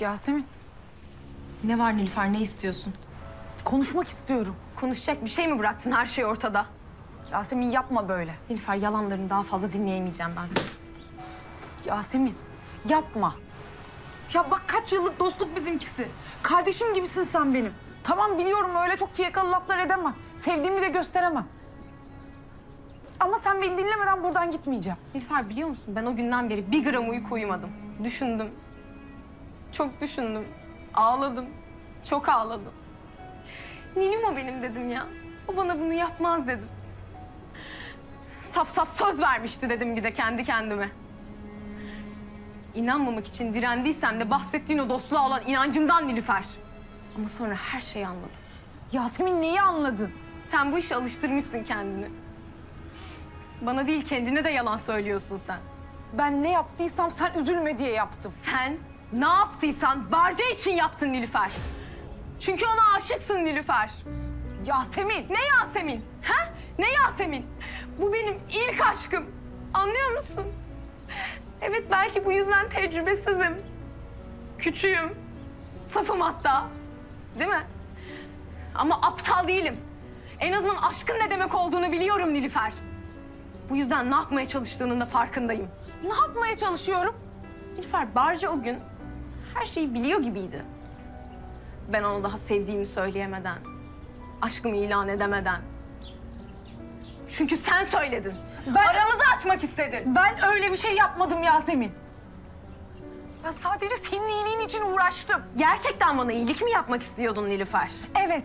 Yasemin, Ne var Nilüfer, ne istiyorsun? konuşmak istiyorum. Konuşacak bir şey mi bıraktın? Her şey ortada. Yasemin yapma böyle. Nilüfer, yalanlarını daha fazla dinleyemeyeceğim ben seni. Yasemin, yapma. Ya bak kaç yıllık dostluk bizimkisi. Kardeşim gibisin sen benim. Tamam biliyorum öyle çok fiyakalı laflar edemem. Sevdiğimi de gösteremem. Ama sen beni dinlemeden buradan gitmeyeceğim. Nilüfer, biliyor musun? Ben o günden beri bir gram uyku uyumadım. Düşündüm. Çok düşündüm. Ağladım. Çok ağladım. Nilüm o benim dedim ya. O bana bunu yapmaz dedim. Saf saf söz vermişti dedim bir de kendi kendime. İnanmamak için direndiysem de bahsettiğin o dostluğa olan inancımdan Nilüfer. Ama sonra her şeyi anladım. Yasemin neyi anladın? Sen bu işe alıştırmışsın kendini. Bana değil, kendine de yalan söylüyorsun sen. Ben ne yaptıysam sen üzülme diye yaptım. Sen ne yaptıysan Barca için yaptın Nilüfer. Çünkü ona aşıksın Nilüfer. Yasemin! Ne Yasemin? Ha? Ne Yasemin? Bu benim ilk aşkım. Anlıyor musun? Evet, belki bu yüzden tecrübesizim. Küçüğüm. Safım hatta. Değil mi? Ama aptal değilim. En azından aşkın ne demek olduğunu biliyorum Nilüfer. Bu yüzden ne yapmaya çalıştığının da farkındayım. Ne yapmaya çalışıyorum? Nilüfer, Barca o gün her şeyi biliyor gibiydi. Ben onu daha sevdiğimi söyleyemeden, aşkımı ilan edemeden. Çünkü sen söyledin. Aramızı açmak istedin. Ben öyle bir şey yapmadım Yasemin. Ben sadece senin iyiliğin için uğraştım. Gerçekten bana iyilik mi yapmak istiyordun Nilüfer? Evet.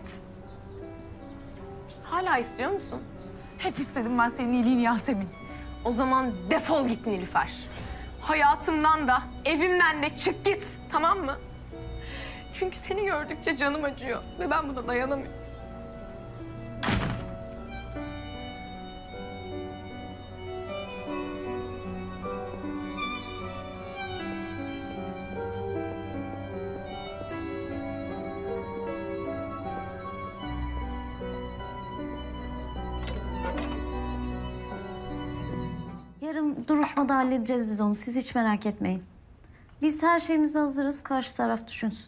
Hala istiyor musun? Hep istedim ben senin iyiliğini Yasemin. O zaman defol git Nilüfer. Hayatımdan da, evimden de çık git, tamam mı? Çünkü seni gördükçe canım acıyor ve ben buna dayanamıyorum. Yarın duruşmada halledeceğiz biz onu. Siz hiç merak etmeyin. Biz her şeyimizde hazırız. Karşı taraf düşünsün.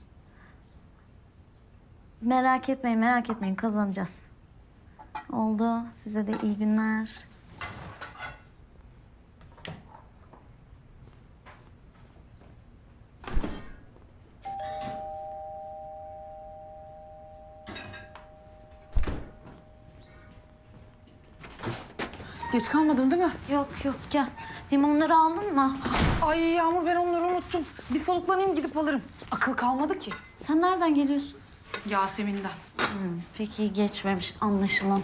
Merak etmeyin, merak etmeyin. Kazanacağız. Oldu. Size de iyi günler. Geç kalmadın değil mi? Yok yok gel. Limonları aldın mı? Ay Yağmur ben onları unuttum. Bir soluklanayım gidip alırım. Akıl kalmadı ki. Sen nereden geliyorsun? Yasemin'den. Peki geçmemiş anlaşılan.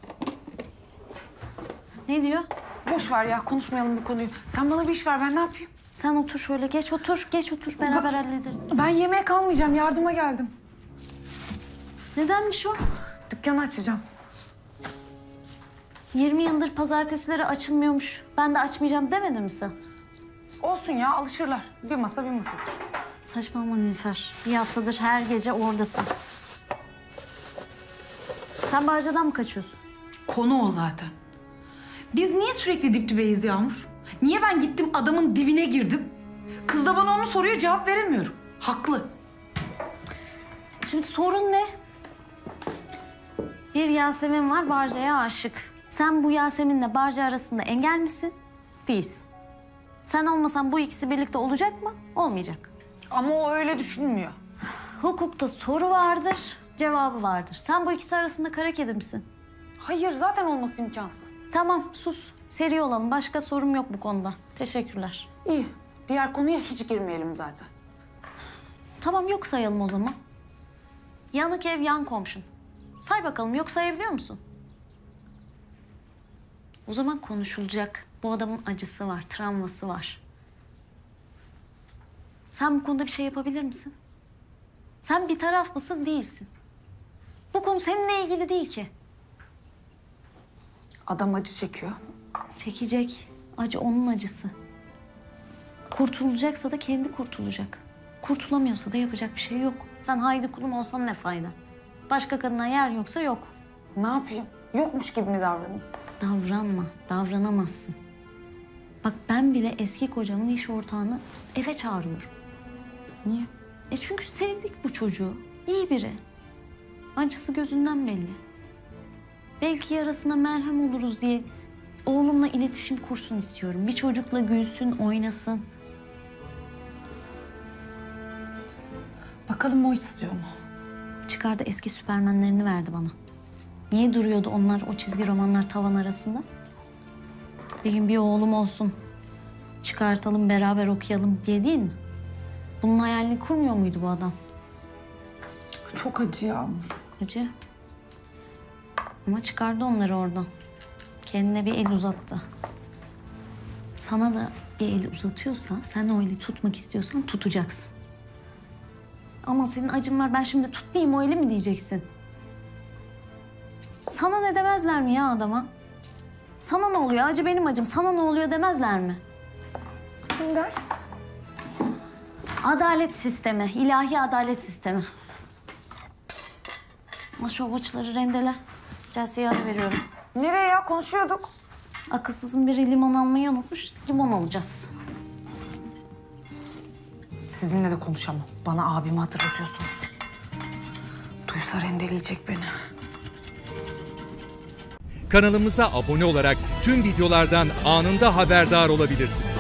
Ne diyor? Boş ver ya konuşmayalım bu konuyu. Sen bana bir iş ver ben ne yapayım? Sen otur şöyle. Geç otur. Geç otur. Beraber hallederiz. Ben yemeğe kalmayacağım yardıma geldim. Nedenmiş o? Dükkanı açacağım. 20 yıldır pazartesileri açılmıyormuş. Ben de açmayacağım demedin mi sen? Olsun ya alışırlar. Bir masa bir masadır. Saçmalama Nilüfer. Bir haftadır her gece oradasın. Sen Barca'dan mı kaçıyorsun? Konu o zaten. Biz niye sürekli dip dibeyiz Yağmur? Niye ben gittim adamın dibine girdim? Kız da bana onu soruyor cevap veremiyorum. Haklı. Şimdi sorun ne? Bir Yasemin var Barca'ya aşık. Sen bu Yasemin'le Barca arasında engel misin? Değilsin. Sen olmasan bu ikisi birlikte olacak mı? Olmayacak. Ama o öyle düşünmüyor. Hukukta soru vardır, cevabı vardır. Sen bu ikisi arasında kara kedi misin? Hayır zaten olması imkansız. Tamam sus. Seri olalım. Başka sorum yok bu konuda. Teşekkürler. İyi. Diğer konuya hiç girmeyelim zaten. Tamam yok sayalım o zaman. Yanık ev yan komşun. Say bakalım yok sayabiliyor musun? O zaman konuşulacak. Bu adamın acısı var, travması var. Sen bu konuda bir şey yapabilir misin? Sen bir taraf mısın, değilsin. Bu konu seninle ilgili değil ki. Adam acı çekiyor. Çekecek. Acı onun acısı. Kurtulacaksa da kendi kurtulacak. Kurtulamıyorsa da yapacak bir şey yok. Sen haydi kulum olsan ne fayda? Başka kadına yer yoksa yok. Ne yapayım? Yokmuş gibi mi davranayım? Davranma, davranamazsın. Bak ben bile eski kocamın iş ortağını eve çağırıyorum. Niye? Çünkü sevdik bu çocuğu. İyi biri. Acısı gözünden belli. Belki yarasına merhem oluruz diye oğlumla iletişim kursun istiyorum. Bir çocukla gülsün, oynasın. Bakalım o istiyor mu? Çıkardı eski süpermenlerini verdi bana. Niye duruyordu onlar o çizgi romanlar tavan arasında? Bir gün bir oğlum olsun, çıkartalım beraber okuyalım diye değil mi? Bunun hayalini kurmuyor muydu bu adam? Çok acı Yağmur. Acı. Ama çıkardı onları oradan. Kendine bir el uzattı. Sana da bir el uzatıyorsa, sen o eli tutmak istiyorsan tutacaksın. Ama senin acın var, ben şimdi tutmayayım o eli mi diyeceksin? Sana ne demezler mi ya adama? Sana ne oluyor? Acı benim acım. Sana ne oluyor demezler mi? Der. Adalet sistemi, ilahi adalet sistemi. Ama şu avuçları rendele. Celseye veriyorum. Nereye ya? Konuşuyorduk. Akılsızın biri limon almayı unutmuş. Limon alacağız. Sizinle de konuşamam. Bana abimi hatırlatıyorsunuz. Duysa rendeleyecek beni. Kanalımıza abone olarak tüm videolardan anında haberdar olabilirsiniz.